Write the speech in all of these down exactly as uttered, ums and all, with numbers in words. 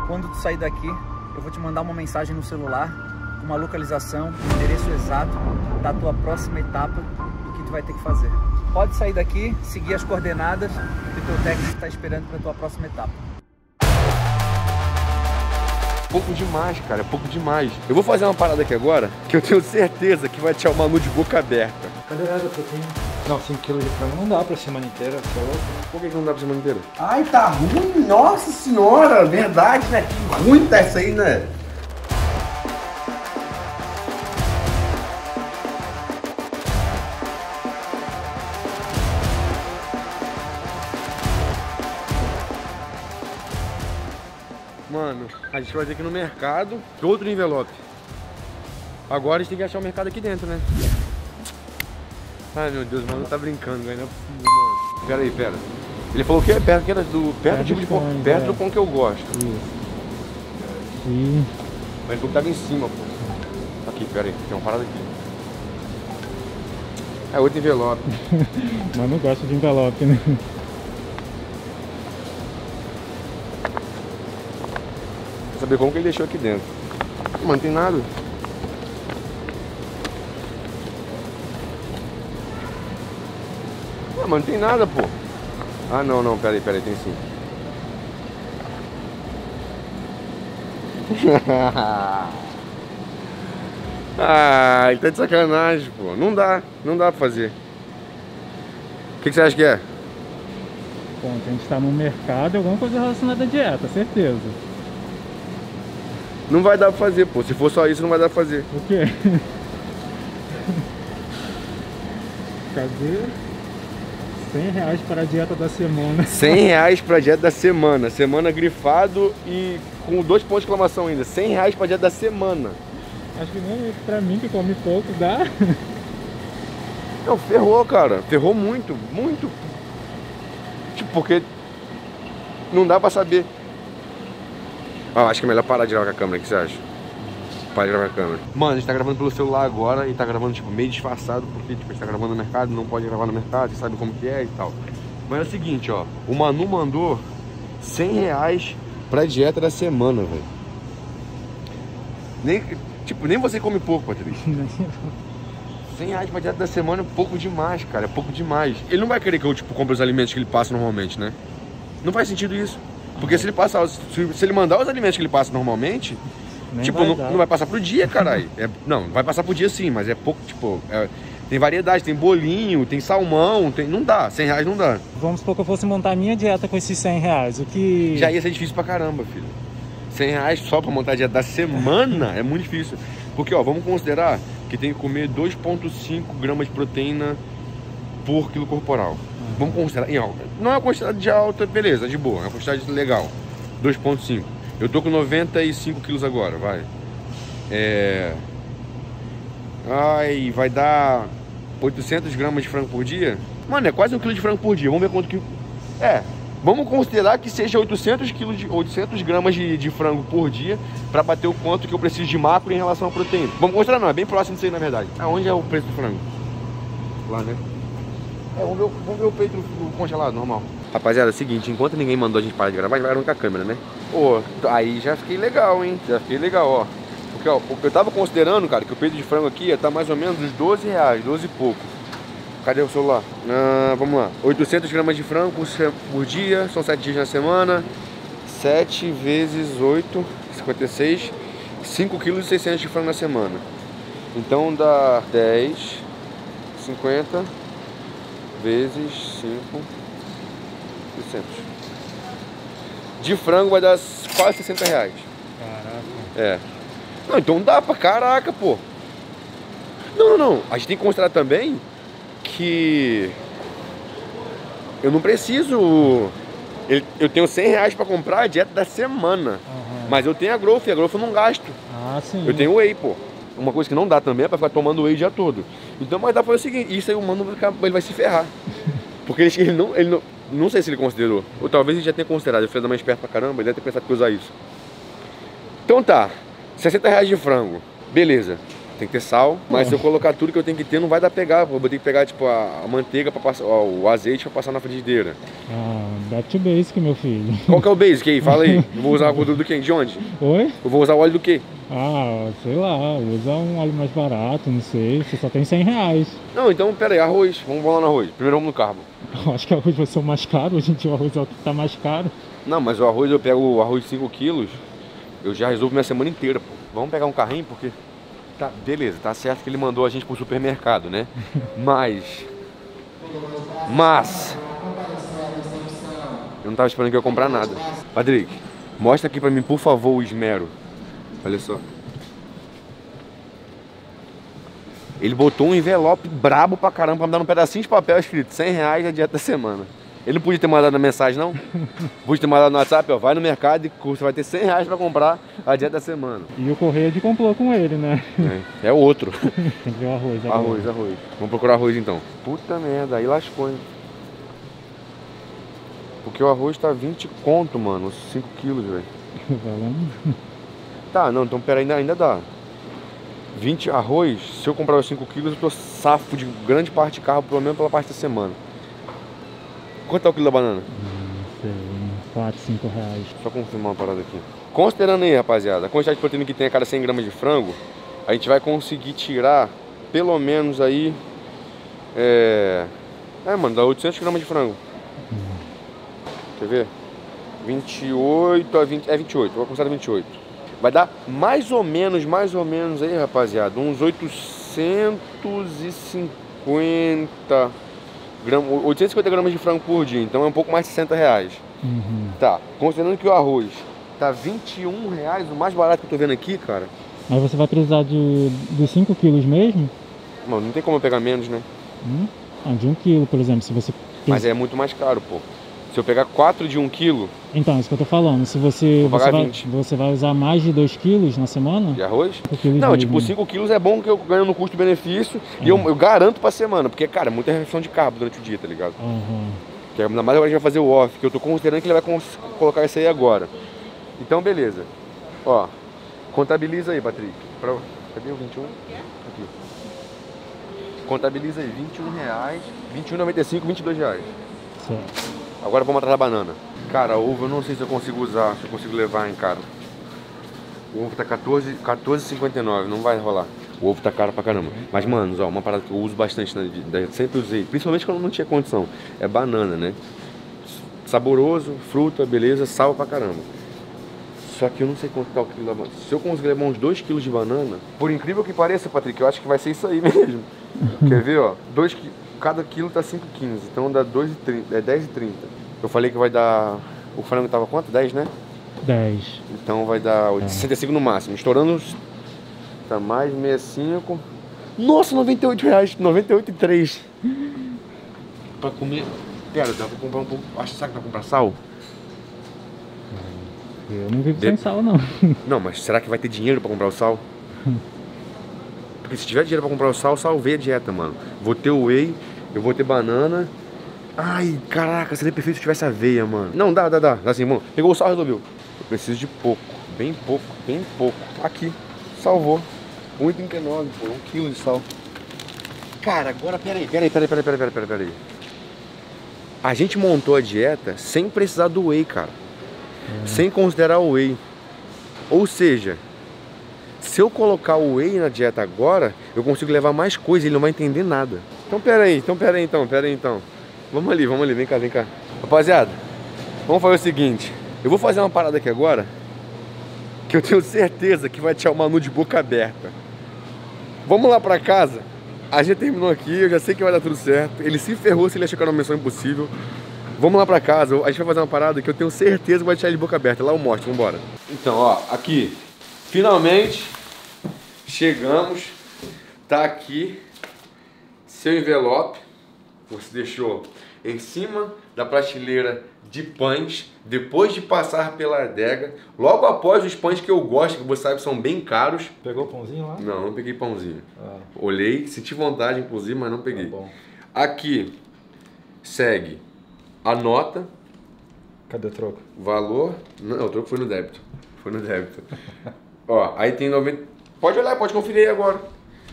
Quando tu sair daqui, eu vou te mandar uma mensagem no celular, uma localização, o endereço exato da tua próxima etapa, do que tu vai ter que fazer. Pode sair daqui, seguir as coordenadas que o teu técnico está esperando para a tua próxima etapa. Pouco demais, cara, é pouco demais. Eu vou fazer uma parada aqui agora, que eu tenho certeza que vai deixar o Manu de boca aberta. Cadê nada proteína? Não, cinco quilos de frango não dá pra semana inteira, você é louco? Por que que não dá pra semana inteira? Ai, tá ruim, nossa senhora, verdade, né? Que ruim tá essa aí, né? Mano, a gente vai ter que ir no mercado, outro envelope. Agora a gente tem que achar o mercado aqui dentro, né? Ai meu Deus, mano, tá brincando, velho. Não é possível, mano. Pera aí, pera. Ele falou que é perto, que era do. Perto do tipo de pão. Perto do pão que eu gosto. Isso. E... Mas ele falou que tava em cima, pô. Aqui, pera aí, tem uma parada aqui. É outro envelope. Mas não gosta de envelope, né? Quer saber como que ele deixou aqui dentro. Mano, não tem nada. Ah, mano, não tem nada, pô. Ah, não, não, peraí, peraí, tem sim. Ah, ele tá de sacanagem, pô. Não dá, não dá pra fazer. O que, que você acha que é? Bom, a gente tá no mercado, alguma coisa relacionada à dieta, certeza. Não vai dar pra fazer, pô. Se for só isso, não vai dar pra fazer. O quê? Cadê? cem reais para a dieta da semana. cem reais pra dieta da semana. Semana grifado e com dois pontos de exclamação ainda. cem reais pra dieta da semana. Acho que nem pra mim que come pouco dá. Não, ferrou, cara. Ferrou muito, muito. Tipo, porque não dá pra saber. Ah, acho que é melhor parar de gravar com a câmera, o que você acha? Para de gravar com a câmera. Mano, a gente tá gravando pelo celular agora e tá gravando, tipo, meio disfarçado, porque tipo, a gente tá gravando no mercado, não pode gravar no mercado, você sabe como que é e tal. Mas é o seguinte, ó, o Manu mandou cem reais pra dieta da semana, velho. Nem, tipo, nem você come pouco, Patrícia. cem reais pra dieta da semana é pouco demais, cara, é pouco demais. Ele não vai querer que eu, tipo, compre os alimentos que ele passa normalmente, né? Não faz sentido isso. Porque se ele passar, se, se ele mandar os alimentos que ele passa normalmente, nem tipo, vai não, não vai passar pro dia, caralho. É, não, vai passar pro dia sim, mas é pouco, tipo, é, tem variedade, tem bolinho, tem salmão, tem, não dá, cem reais não dá. Vamos supor que eu fosse montar a minha dieta com esses cem reais, o que... Já ia ser difícil pra caramba, filho. cem reais só pra montar a dieta da semana é muito difícil. Porque, ó, vamos considerar que tem que comer dois vírgula cinco gramas de proteína por quilo corporal. Vamos considerar em alta. Não é uma quantidade de alta, beleza, de boa. É uma quantidade legal. dois vírgula cinco. Eu tô com noventa e cinco quilos agora, vai. É... Ai, vai dar oitocentos gramas de frango por dia? Mano, é quase um quilo de frango por dia. Vamos ver quanto que... É, vamos considerar que seja oitocentos quilos de... oitocentos gramas de, de frango por dia pra bater o quanto que eu preciso de macro em relação à proteína. Vamos considerar não, é bem próximo disso aí na verdade. Aonde é o preço do frango? Lá, né? É, vamos ver, o, vamos ver o peito congelado, normal. Rapaziada, é o seguinte, enquanto ninguém mandou a gente parar de gravar, a gente vai gravando com a câmera, né? Pô, aí já fiquei legal, hein? Já fiquei legal, ó. Porque, ó, eu tava considerando, cara, que o peito de frango aqui ia estar mais ou menos uns doze reais, doze e pouco. Cadê o celular? Ah, vamos lá. oitocentos gramas de frango por dia, são sete dias na semana. sete vezes oito, cinquenta e seis. cinco quilos e seiscentos de frango na semana. Então dá dez, cinquenta... vezes cinco, seiscentos. De frango vai dar quase sessenta reais. Caraca. É. Não, então dá pra caraca, pô. Não, não, não. A gente tem que considerar também que eu não preciso... Eu tenho cem reais pra comprar a dieta da semana. Uhum. Mas eu tenho a Growth, a Growth eu não gasto. Ah, sim. Eu tenho Whey, pô. Uma coisa que não dá também é pra ficar tomando Whey o dia todo. Então, mas dá pra fazer o seguinte, isso aí o mano ele vai se ferrar. Porque ele, ele, não, ele não... Não sei se ele considerou. Ou talvez ele já tenha considerado. Ele fez da mais esperto pra caramba, ele deve ter pensado que usar isso. Então tá. sessenta reais de frango. Beleza. Tem que ter sal. Mas se eu colocar tudo que eu tenho que ter, não vai dar pegar. Eu vou ter que pegar, tipo, a, a manteiga pra passar, ó, o azeite pra passar na frigideira. Ah, Back to basic, meu filho. Qual que é o basic aí? Fala aí. Eu vou usar a gordura do quê? De onde? Oi? Eu vou usar o óleo do quê? Ah, sei lá, usa um óleo mais barato, não sei. Você só tem cem reais. Não, então pera aí, arroz. Vamos lá no arroz. Primeiro vamos no carbo. Eu acho que o arroz vai ser o mais caro. Hoje em dia o arroz é o que tá mais caro. Não, mas o arroz, eu pego o arroz de cinco quilos, eu já resolvo minha semana inteira, pô. Vamos pegar um carrinho, porque... Tá, beleza, tá certo que ele mandou a gente pro supermercado, né? Mas... Mas... Eu não tava esperando que eu ia comprar nada. Patrick, mostra aqui pra mim, por favor, o esmero. Olha só. Ele botou um envelope brabo pra caramba pra me dar um pedacinho de papel escrito cem reais a dieta da semana. Ele não podia ter mandado a mensagem, não? Podia ter mandado no WhatsApp, ó, vai no mercado e você vai ter cem reais pra comprar a dieta da semana. E o Correia de comprou com ele, né? É, é outro. Tem que ver o arroz agora. Arroz, arroz. Vamos procurar arroz então. Puta merda, aí lascou, hein? Porque o arroz tá vinte conto, mano, cinco quilos, velho. Valendo? Tá, não, então pera, ainda, ainda dá. vinte arroz, se eu comprar os cinco quilos, eu tô safo de grande parte de carro, pelo menos pela parte da semana. Quanto é o quilo da banana? Não sei, quatro, cinco reais. Só confirmar uma parada aqui. Considerando aí, rapaziada, a quantidade de proteína que tem a cada cem gramas de frango, a gente vai conseguir tirar pelo menos aí... É... É, mano, dá oitocentos gramas de frango. Hum. Quer ver? vinte e oito a vinte... É vinte e oito, vou começar a vinte e oito. Vai dar mais ou menos, mais ou menos aí, rapaziada, uns oitocentos e cinquenta... Gram... oitocentos e cinquenta gramas de frango por dia, então é um pouco mais de sessenta reais. Uhum. Tá, considerando que o arroz tá vinte e um reais, o mais barato que eu tô vendo aqui, cara. Mas você vai precisar de, de cinco quilos mesmo? Mano, não tem como eu pegar menos, né? Hum? Ah, de um quilo, por exemplo, se você... Mas é muito mais caro, pô. Se eu pegar quatro de um quilo... Então, é isso que eu tô falando. Se você, vou você, pagar vai, vinte. você vai usar mais de dois quilos na semana? De arroz? Não, não, tipo, cinco quilos é bom que eu ganho no custo-benefício ah. e eu, eu garanto pra semana. Porque, cara, é muita refeição de carbo durante o dia, tá ligado? Uhum. Que ainda mais agora a gente vai fazer o off, que eu tô considerando que ele vai colocar isso aí agora. Então, beleza. Ó, contabiliza aí, Patrick. Pra... Cadê o vinte e um? Aqui. Contabiliza aí, vinte e um reais, vinte e um e noventa e cinco, vinte e dois reais. Certo. Agora vamos atrás da banana. Cara, ovo eu não sei se eu consigo usar, se eu consigo levar, hein, cara. O ovo tá quatorze e cinquenta e nove, não vai rolar. O ovo tá caro pra caramba. Mas, mano, ó, uma parada que eu uso bastante na vida, sempre usei, principalmente quando não tinha condição, é banana, né? Saboroso, fruta, beleza, sal pra caramba. Só que eu não sei quanto tá o quilo da banana. Se eu conseguir levar uns dois quilos de banana, por incrível que pareça, Patrick, eu acho que vai ser isso aí mesmo. Quer ver, ó? dois quilos. Cada quilo tá cinco e quinze, então dá dois e trinta, é dez e trinta. Eu falei que vai dar... O frango tava quanto? dez, né? dez. Então vai dar sessenta e cinco no máximo. Estourando... Tá mais sessenta e cinco. Nossa, noventa e oito reais. noventa e oito e três. Pra comer... Pera, dá pra comprar um pouco... Acho que sabe que dá pra comprar sal? Eu não vivo De... sem sal, não. Não, mas será que vai ter dinheiro pra comprar o sal? Porque se tiver dinheiro pra comprar o sal, salvei a dieta, mano. Vou ter whey, eu vou ter banana. Ai, caraca, seria perfeito se tivesse aveia, mano. Não, dá, dá, dá. Assim, mano, pegou o sal, resolveu. Eu preciso de pouco, bem pouco, bem pouco. Aqui, salvou. um e trinta e nove, pô, um quilo de sal. Cara, agora, peraí, peraí, peraí, peraí, peraí, peraí, peraí. A gente montou a dieta sem precisar do whey, cara. Uhum. Sem considerar o whey. Ou seja... Se eu colocar o whey na dieta agora, eu consigo levar mais coisa, ele não vai entender nada. Então pera aí, então pera aí então, pera aí então. Vamos ali, vamos ali, vem cá, vem cá. Rapaziada, vamos fazer o seguinte. Eu vou fazer uma parada aqui agora, que eu tenho certeza que vai deixar o Manu de boca aberta. Vamos lá pra casa. A gente terminou aqui, eu já sei que vai dar tudo certo. Ele se ferrou se ele achar que era uma missão impossível. Vamos lá pra casa, a gente vai fazer uma parada que eu tenho certeza que vai deixar ele de boca aberta. Lá eu mostro, vambora. Então, ó, aqui. Finalmente chegamos, tá aqui seu envelope, você deixou em cima da prateleira de pães, depois de passar pela adega, logo após os pães que eu gosto, que você sabe que são bem caros. Pegou o pãozinho lá? Não, não peguei pãozinho. Ah. Olhei, senti vontade inclusive, mas não peguei. Tá bom. Aqui segue a nota. Cadê o troco? Valor, não, o troco foi no débito, foi no débito. Ó, aí tem noventa... Pode olhar, pode conferir aí agora.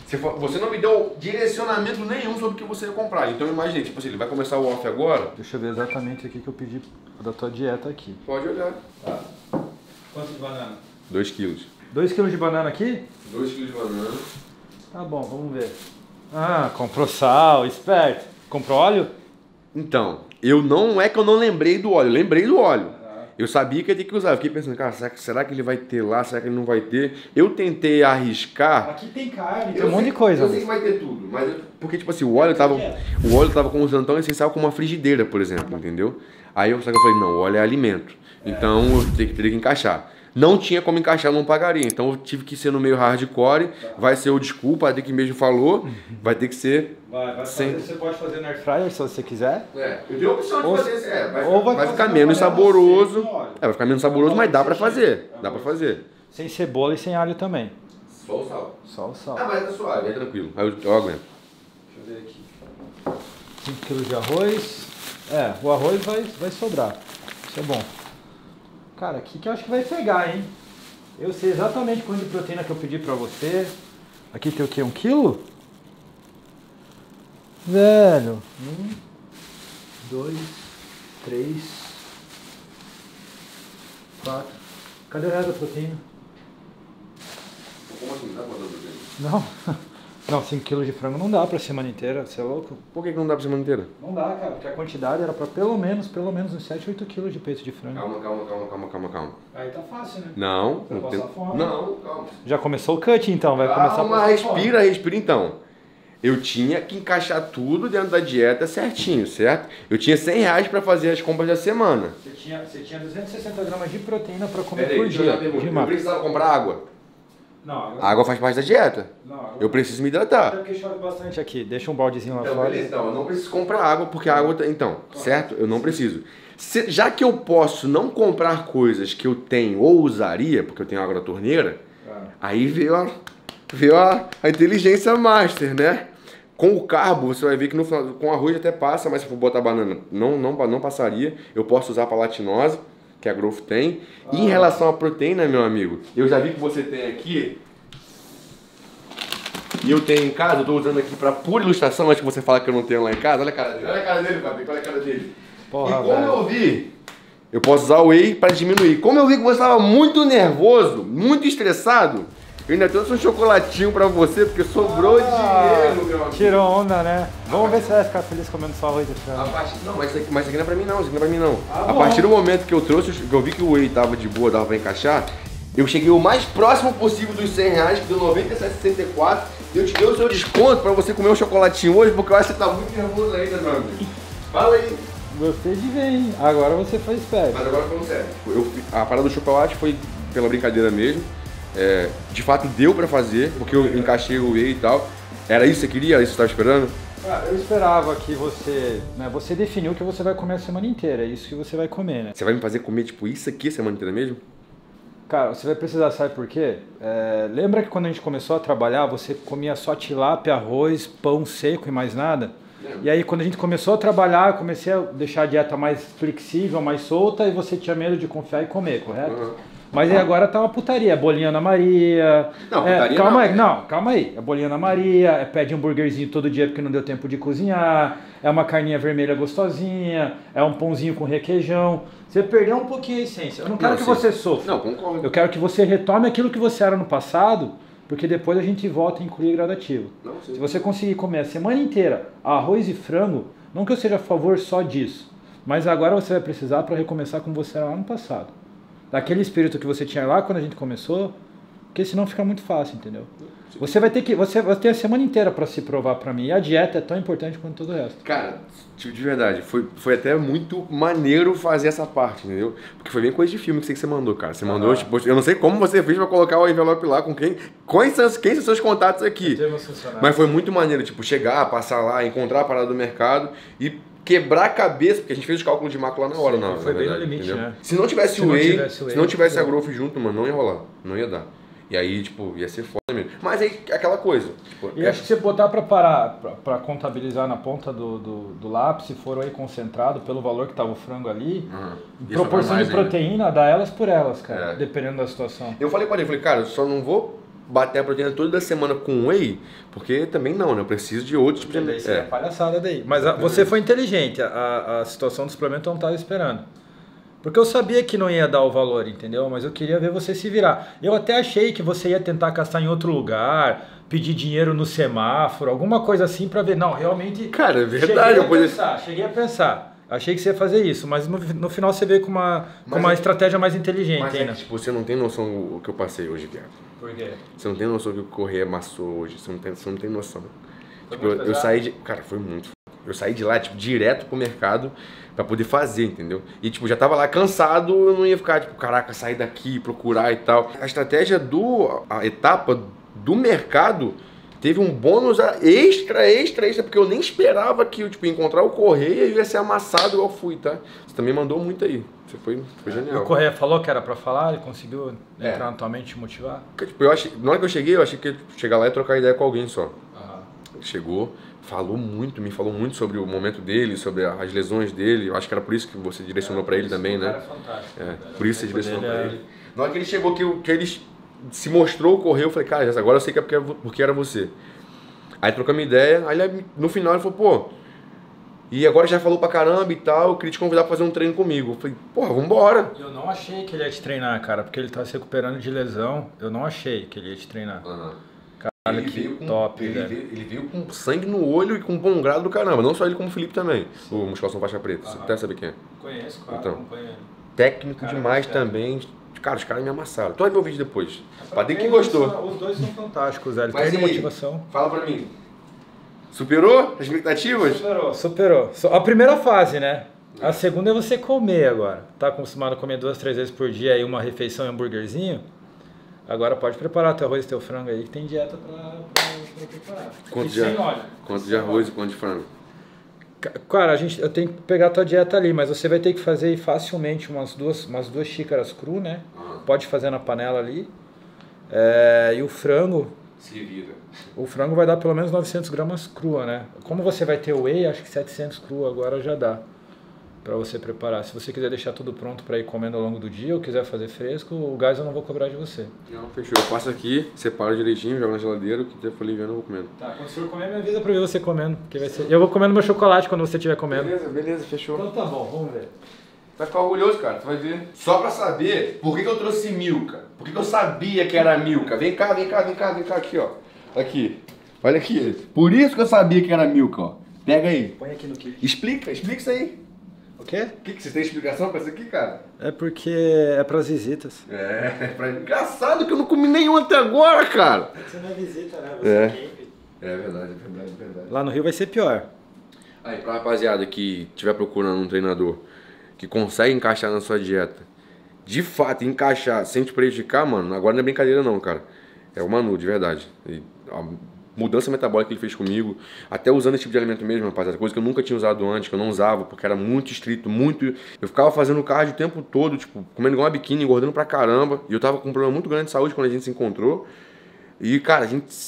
Você, você não me deu direcionamento nenhum sobre o que você ia comprar. Então eu imaginei, tipo assim, ele vai começar o off agora. Deixa eu ver exatamente aqui que eu pedi da tua dieta aqui. Pode olhar. Tá. Quanto de banana? dois quilos. dois quilos de banana aqui? dois quilos de banana. Tá bom, vamos ver. Ah, comprou sal, esperto. Comprou óleo? Então, eu não é que eu não lembrei do óleo, eu lembrei do óleo. Eu sabia que ia ter que usar. Eu fiquei pensando, cara, será que, será que ele vai ter lá? Será que ele não vai ter? Eu tentei arriscar. Aqui tem carne, Eu tem um monte sei- de coisa. Eu sei que vai ter tudo, mas eu- porque tipo assim, o óleo tava, o óleo tava com usando tão essencial como uma frigideira, por exemplo, entendeu? Aí eu, só que eu falei, não, o óleo é alimento. Então eu teria que, teria que encaixar. Não tinha como encaixar, não pagaria. Então eu tive que ser no meio hardcore. Vai ser o desculpa, a que mesmo falou. Vai ter que ser. Vai, vai sem- fazer, você pode fazer no air fryer se você quiser. É, eu tenho a opção de Ou- fazer isso. É, vai, ou vai vai fazer ficar na menos panela saboroso. sem óleo. É, vai ficar menos saboroso, mas dá pra fazer. Dá pra fazer. Sem cebola e sem alho também. Só o sal. Só o sal. Ah, mas tá suave, é tranquilo. Aí eu, eu aguento. Deixa eu ver aqui. cinco quilos de arroz. É, o arroz vai, vai sobrar. Isso é bom. Cara, aqui que eu acho que vai pegar, hein? Eu sei exatamente quanto de proteína que eu pedi pra você. Aqui tem o quê? Um quilo? Velho. Um, dois, três, quatro. Cadê o resto da proteína? Como assim? Dá pra botar proteína? Não. Não, cinco quilos de frango não dá pra semana inteira, você é louco? Por que que não dá pra semana inteira? Não dá, cara, porque a quantidade era pra pelo menos, pelo menos uns sete, oito quilos de peito de frango. Calma, calma, calma, calma, calma, calma. Aí tá fácil, né? Não, Vai não passar fome. Não, calma. Já começou o cut então, vai começar a Calma, passar fome. respira, respira então. Eu tinha que encaixar tudo dentro da dieta certinho, certo? Eu tinha cem reais pra fazer as compras da semana. Você tinha, você tinha duzentos e sessenta gramas de proteína pra comer Peraí, por deixa eu dia. fazer uma pergunta. de Eu macro. precisava comprar água. Não, agora... A água faz parte da dieta. Não, agora... Eu preciso me Até hidratar. porque chove bastante aqui, deixa um baldezinho lá Então, fora. beleza, então, eu não preciso comprar água porque a água tá... Então, certo? Eu não preciso. Se- já que eu posso não comprar coisas que eu tenho ou usaria, porque eu tenho água da torneira, Ah. aí veio a, veio a, a inteligência master, né? Com o carbo, você vai ver que no final, com arroz até passa, mas se for botar banana, não, não, não passaria. Eu posso usar para latinose, que a Growth tem. E em relação à proteína, meu amigo, eu já vi que você tem aqui. E eu tenho em casa, eu tô usando aqui para pura ilustração, antes que você fale que eu não tenho lá em casa. Olha a cara dele, olha a cara dele, Fabrício, olha a cara dele. Porra, e como velho. eu vi, eu posso usar o whey para diminuir. Como eu vi que você estava muito nervoso, muito estressado, eu ainda trouxe um chocolatinho pra você, porque sobrou Ah, dinheiro, meu amigo. tirou onda, né? Vamos ver se você vai ficar feliz comendo só arroz e A frango. partir... Não, mas isso, aqui, mas isso aqui não é pra mim não, isso aqui não é pra mim não. Ah, a bom. partir do momento que eu trouxe, que eu vi que o whey tava de boa, dava pra encaixar, eu cheguei o mais próximo possível dos cem reais, que deu noventa e sete reais e sessenta e quatro centavos. Eu te dei o seu desconto pra você comer um chocolatinho hoje, porque eu acho que você tá muito nervoso ainda, meu amigo. Fala aí. Gostei de ver, hein? Agora você foi esperto. Mas agora falando sério, eu, a parada do chocolate foi pela brincadeira mesmo. É, de fato deu pra fazer, porque eu encaixei o whey e tal. Era isso que você queria? Era isso que você tava esperando? Cara, eu esperava que você, né, você definiu o que você vai comer a semana inteira, é isso que você vai comer, né? Você vai me fazer comer tipo isso aqui a semana inteira mesmo? Cara, você vai precisar, sabe por quê? É, lembra que quando a gente começou a trabalhar, você comia só tilápia, arroz, pão seco e mais nada? E aí quando a gente começou a trabalhar, eu comecei a deixar a dieta mais flexível, mais solta, e você tinha medo de confiar e comer, correto? Uhum. Mas aí agora tá uma putaria, é bolinha Ana Maria. Não, é, putaria calma não, aí, né? não, calma aí. É bolinha Ana Maria, é pede hambúrguerzinho todo dia porque não deu tempo de cozinhar, é uma carninha vermelha gostosinha, é um pãozinho com requeijão. Você perdeu um pouquinho a essência. Eu não quero Não, que sim. você sofra. Não, concordo. Eu quero que você retome aquilo que você era no passado, porque depois a gente volta a incluir gradativo. Não, sim. Se você conseguir comer a semana inteira arroz e frango, não que eu seja a favor só disso, mas agora você vai precisar para recomeçar como você era lá no passado. Daquele espírito que você tinha lá quando a gente começou, porque senão fica muito fácil, entendeu? Você vai ter que, você vai ter a semana inteira para se provar para mim. E a dieta é tão importante quanto todo o resto. Cara, tipo, de verdade, foi, foi até muito maneiro fazer essa parte, entendeu? Porque foi bem coisa de filme que você mandou, cara. Você mandou, tipo, eu não sei como você fez pra colocar o envelope lá com quem. Quem são, quem são seus contatos aqui? Mas foi muito maneiro, tipo, chegar, passar lá, encontrar a parada do mercado e quebrar a cabeça, porque a gente fez os cálculos de macro lá na hora, Sim, não. foi na bem no verdade, limite, entendeu? né? Se não tivesse Se o não whey, tivesse o whey, se não tivesse a não. growth junto, mano, não ia rolar. Não ia dar. E aí, tipo, ia ser foda mesmo. Mas aí, aquela coisa. Tipo, E é- acho que você botar para parar, para contabilizar na ponta do, do, do lápis, se for aí concentrado pelo valor que tava o frango ali, Uhum. em Ia proporção sobrar de mais ainda. proteína, dá elas por elas, cara, É. dependendo da situação. Eu falei pra ele, falei, cara, eu só não vou bater a proteína toda semana com whey, porque também não, né? Eu preciso de outros tipos de... Isso é palhaçada daí. Mas a, você foi inteligente, a, a situação do suplemento eu não estava esperando. Porque eu sabia que não ia dar o valor, entendeu? Mas eu queria ver você se virar. Eu até achei que você ia tentar caçar em outro lugar, pedir dinheiro no semáforo, alguma coisa assim pra ver. Não, realmente... Cara, é verdade. Cheguei a eu podia... pensar, cheguei a pensar. Achei que você ia fazer isso, mas no, no final você veio com uma, com uma é... estratégia mais inteligente. Mas ainda. É que, tipo, você não tem noção do que eu passei hoje, viado. Por quê? Você não tem noção do que o correr amassou hoje. Você não tem, você não tem noção. Tipo, eu, eu saí de... Cara, foi muito... Eu saí de lá, tipo, direto pro mercado pra poder fazer, entendeu? E, tipo, já tava lá cansado, eu não ia ficar, tipo, caraca, sair daqui, procurar e tal. A estratégia do... A etapa do mercado teve um bônus extra, extra, extra, porque eu nem esperava que eu, tipo, encontrar o Correia e ia ser amassado igual fui, tá? Você também mandou muito aí. Você foi, foi genial. O Correia falou que era pra falar, ele conseguiu entrar é. na tua mente e motivar? Porque, tipo, eu achei, na hora que eu cheguei, eu achei que ia chegar lá e trocar ideia com alguém só. Uhum. Chegou... Falou muito, me falou muito sobre o momento dele, sobre as lesões dele. Eu acho que era por isso que você direcionou é, para ele também, né? Cara fantástico. É, por isso você direcionou para é... ele. Na hora que ele chegou, que, que ele se mostrou, correu, eu falei, cara, agora eu sei que é porque, porque era você. Aí trocamos ideia, aí no final ele falou, pô, e agora já falou pra caramba e tal, eu queria te convidar pra fazer um treino comigo. Eu falei, porra, vambora. Eu não achei que ele ia te treinar, cara, porque ele tá se recuperando de lesão. Eu não achei que ele ia te treinar. Uhum. Ele que veio com, top, ele velho. veio, ele veio com sangue no olho e com bom grado do caramba. Não só ele, como o Felipe também. Sim. O Musculação Faixa Preta. Você até sabe quem é. Conheço, claro. Então, acompanho. Técnico cara, demais cara. também. Cara, os caras me amassaram. Tu vai ver o vídeo depois. É pra quem gostou. São, os dois são fantásticos, velho. Mas tem aí, motivação. Fala pra mim. Superou as expectativas? Superou, superou. A primeira fase, né? A segunda é você comer agora. Tá acostumado a comer duas, três vezes por dia aí uma refeição e um hambúrguerzinho? Agora pode preparar teu arroz e teu frango aí, que tem dieta pra, pra, pra preparar. Quanto e de, sem óleo. Quanto de arroz e quanto de frango? Cara, a gente, eu tenho que pegar a tua dieta ali, mas você vai ter que fazer aí facilmente umas duas, umas duas xícaras cru, né? Uhum. Pode fazer na panela ali. É, e o frango... Se vira. O frango vai dar pelo menos novecentos gramas crua, né? Como você vai ter whey, acho que setecentos crua agora já dá para você preparar. Se você quiser deixar tudo pronto para ir comendo ao longo do dia ou quiser fazer fresco, o gás eu não vou cobrar de você. Não, fechou. Eu passo aqui, separo direitinho, jogo na geladeira, o que for liviano eu vou comendo. Tá, quando você for comer, me avisa para ver você comendo. Que vai ser... Eu vou comendo meu chocolate quando você estiver comendo. Beleza, beleza, fechou. Então tá bom, vamos ver. Vai ficar orgulhoso, cara, tu vai ver. Só pra saber por que, que eu trouxe Milka. Por que, que eu sabia que era Milka. Vem cá, vem cá, vem cá, vem cá, aqui, ó. Aqui. Olha aqui. Por isso que eu sabia que era Milka, ó. Pega aí. Põe aqui no kit. Explica, explica isso aí. O quê? O que, que você tem explicação pra isso aqui, cara? É porque é pras visitas. É, pra... engraçado que eu não comi nenhum até agora, cara. Você não é visita, né? Você é. é camp. É verdade, é verdade, é verdade. Lá no Rio vai ser pior. Aí, pra rapaziada que estiver procurando um treinador que consegue encaixar na sua dieta, de fato, encaixar sem te prejudicar, mano, agora não é brincadeira não, cara. É o Manu, de verdade. E a mudança metabólica que ele fez comigo, até usando esse tipo de alimento mesmo, rapaziada, coisa que eu nunca tinha usado antes, que eu não usava, porque era muito estrito, muito... Eu ficava fazendo cardio o tempo todo, tipo, comendo igual uma biquíni, engordando pra caramba, e eu tava com um problema muito grande de saúde quando a gente se encontrou. E, cara, a gente,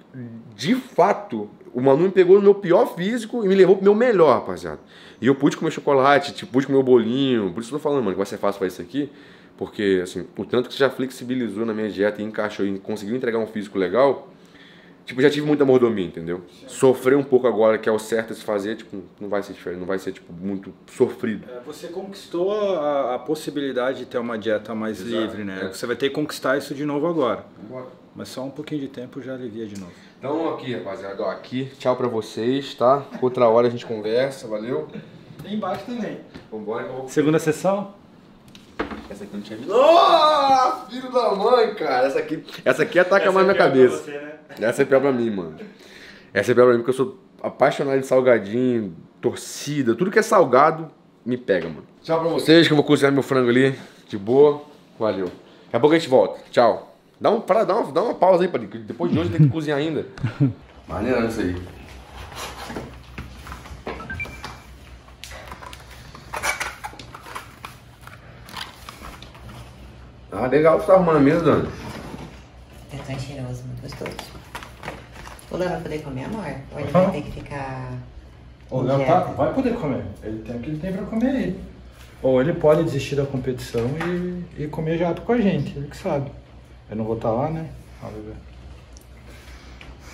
de fato, o Manu me pegou no meu pior físico e me levou pro meu melhor, rapaziada. E eu pude comer chocolate, tipo, pude comer o bolinho, por isso que eu tô falando, mano, que vai ser fácil fazer isso aqui, porque, assim, o tanto que você já flexibilizou na minha dieta e encaixou e conseguiu entregar um físico legal, tipo, já tive muita mordomia, entendeu? Sofrer um pouco agora, que é o certo a se fazer, tipo, não vai ser diferente, não vai ser, tipo, muito sofrido. É, você conquistou a, a possibilidade de ter uma dieta mais Exato, livre, né? é. Você vai ter que conquistar isso de novo agora. Vambora. Mas só um pouquinho de tempo já alivia de novo. Então, aqui, rapaziada, ó, aqui, tchau pra vocês, tá? Outra hora a gente conversa, valeu? Tem embaixo também. Vambora que eu vou... Segunda sessão? Essa aqui não tinha visto. Oh, filho da mãe, cara. Essa aqui, essa aqui ataca mais na minha cabeça. Você, né? Essa é pior pra mim, mano. Essa é pior pra mim porque eu sou apaixonado de salgadinho, torcida, tudo que é salgado me pega, mano. Tchau pra vocês, que eu vou cozinhar meu frango ali, de boa. Valeu. Daqui a pouco a gente volta. Tchau. Dá, um, para, dá, uma, dá uma pausa aí, Padre. Depois de hoje tem que cozinhar ainda. Maneiro isso aí. Ah, legal você tá arrumando a mesa, Dani. É tão cheiroso, muito gostoso. O Léo vai poder comer, amor? Ou ele vai ter que ficar... O Léo tá, vai poder comer. Ele tem o que ele tem pra comer aí. Ou ele pode desistir da competição e, e comer jato com a gente, ele que sabe. Eu não vou estar lá, né? Vamos ver.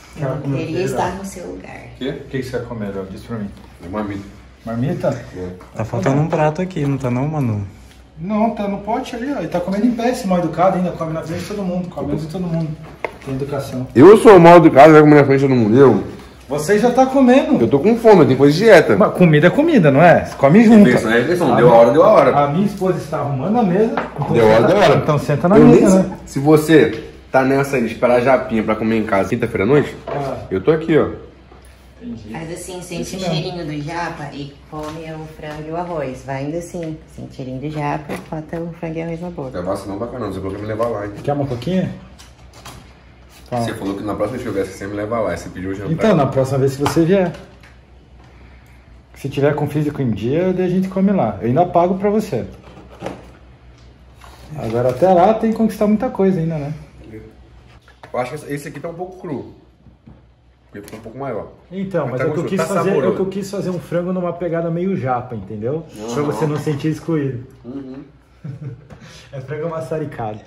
Eu não queria estar no seu lugar. O que? O que você vai comer, Léo? Diz pra mim. É marmita. Marmita? É. Tá faltando um prato aqui, não tá não, Manu? Não, tá no pote ali, ó. Ele tá comendo em pé, esse mal educado ainda, come na frente de todo mundo, come de todo mundo. Tem educação. Eu sou mal educado, vai comer na frente de todo mundo. Eu? Você já tá comendo. Eu tô com fome, eu tenho coisa de dieta. Mas comida é comida, não é? Você come junto. Refeição é refeição, deu a hora, deu a hora. A minha esposa está arrumando a mesa. Então Deu hora, senta, deu hora. Então senta na Eu nem mesa, sei- né? Se você tá nessa aí de esperar a japinha pra comer em casa quinta-feira à noite, Ah. eu tô aqui, ó. Faz assim, sente o cheirinho do japa e come o frango e o arroz. Vai indo assim, sente o cheirinho do japa, bota o frango e o arroz na boca. Levar senão pra caramba, você falou que ia me levar lá, hein? Quer uma coquinha? Tá. Você falou que na próxima vez que eu viesse você ia me levar lá, você pediu o jantar. Então, na próxima vez que você vier. Se tiver com físico em dia, daí a gente come lá. Eu ainda pago pra você. Agora até lá tem que conquistar muita coisa ainda, né? Eu acho que esse aqui tá um pouco cru. Porque ficou um pouco maior. Então, mas, Mas tá é, que eu gostoso, quis tá fazer, é saboroso. que eu quis fazer um frango numa pegada meio japa, entendeu? Pra você não sentir excluído. Uhum. É frango maçaricado.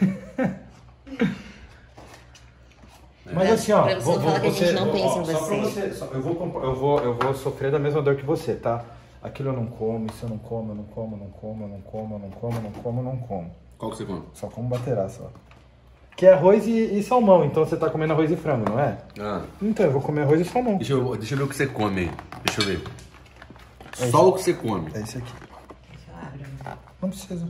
Mas Pra- assim, ó, pra você não falar que a gente não pensa em só pra você. você só- eu, vou, comp- eu, vou, eu vou sofrer da mesma dor que você, tá? Aquilo eu não como, isso eu não como, eu não como, eu não como, eu não como, eu não como, eu não como, eu não como. Qual que você come? Só como baterá, só. Que é arroz e, e salmão, então você tá comendo arroz e frango, não é? Ah, Então eu vou comer arroz e salmão. deixa eu, deixa eu ver o que você come aí. Deixa eu ver. Só o que você come. É esse aqui. Deixa eu abrir. Não precisa.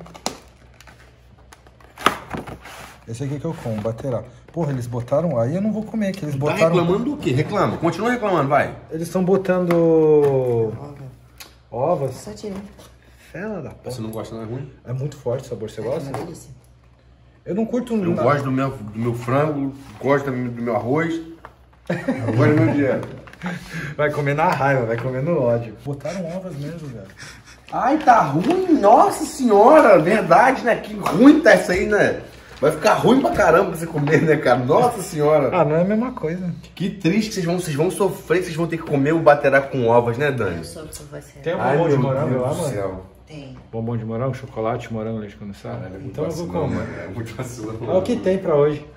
Esse aqui que eu como, baterá. Porra, eles botaram. Aí eu não vou comer, que eles Tá botaram. reclamando do quê? Reclama. Continua reclamando, vai. Eles estão botando. Ovas. Só tira. Fela da porra. Você não gosta, não é ruim? É muito forte o sabor, você É gosta? uma delícia. Eu não curto Eu nada. gosto do meu, do meu frango, gosto do meu, do meu arroz. Eu gosto do meu dieta. Vai comer na raiva, vai comer no ódio. Botaram ovas mesmo, velho. Ai, tá ruim? Nossa senhora, verdade, né? Que ruim tá isso aí, né? Vai ficar ruim pra caramba pra você comer, né, cara? Nossa senhora. Ah, não é a mesma coisa. Que triste que vocês vão, vocês vão sofrer, que vocês vão ter que comer o baterá com ovas, né, Dani? Eu sofro por você. Tem um Ai, bombom de meu morango Deus lá, do mano? céu. Tem. Bombom de morango, chocolate, morango, leite condensado. Caralho, é muito Então eu vou vacilão, comer. mano. É muito vacilão. É o que tem pra hoje.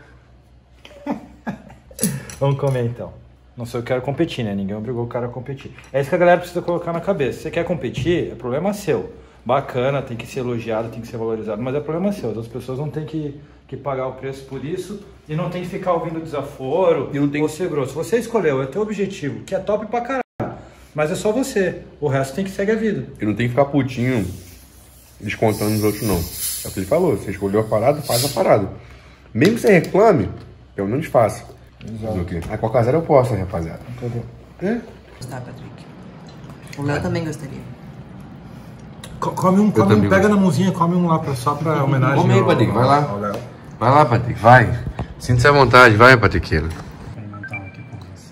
Vamos comer então. Não sei, eu quero competir, né? Ninguém obrigou o cara a competir. É isso que a galera precisa colocar na cabeça. Se você quer competir, é problema seu. Bacana, tem que ser elogiado, tem que ser valorizado, mas é problema seu. As outras pessoas não têm que, que pagar o preço por isso e não tem que ficar ouvindo desaforo E não tem ou que- ser grosso. Você escolheu, é teu objetivo, que é top pra caralho. Mas é só você. O resto tem que seguir a vida. E não tem que ficar putinho descontando nos outros, não. É o que ele falou. Você escolheu a parada, faz a parada. Mesmo que você reclame, pelo menos faça. Fazer o quê? A Coca Zero eu posso, né, rapaziada? É? Gostar, Patrick. O Léo também gostaria. Co- Come um, come também um pega gosto. na mãozinha, come um lá pra, só pra homenagem. Come aí, ao- Patrick, vai lá. ao Léo. Vai lá, Patrick, vai. Sinta-se à vontade, vai, Patriqueira. Experimentar um aqui com você.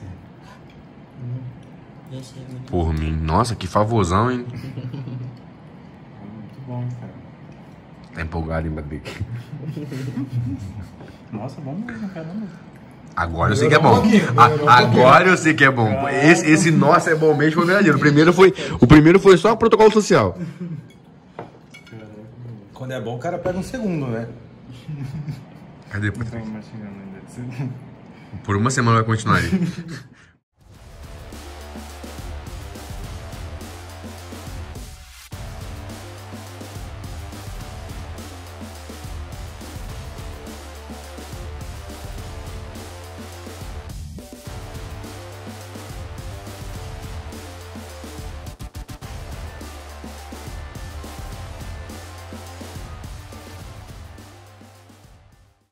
Gente, é muito Por mim. Nossa, que favorzão, hein? Muito bom, cara. Tá empolgado, hein, Patrick? Nossa, bom mesmo, caramba. Agora eu sei que é bom. A- agora eu sei que é bom. Esse, esse nossa é bom mesmo, foi verdadeiro. O primeiro foi, o primeiro foi só protocolo social. Quando é bom, o cara pega um segundo, né? Cadê, Não Patrick? tô mastigando ainda. Por uma semana vai continuar aí.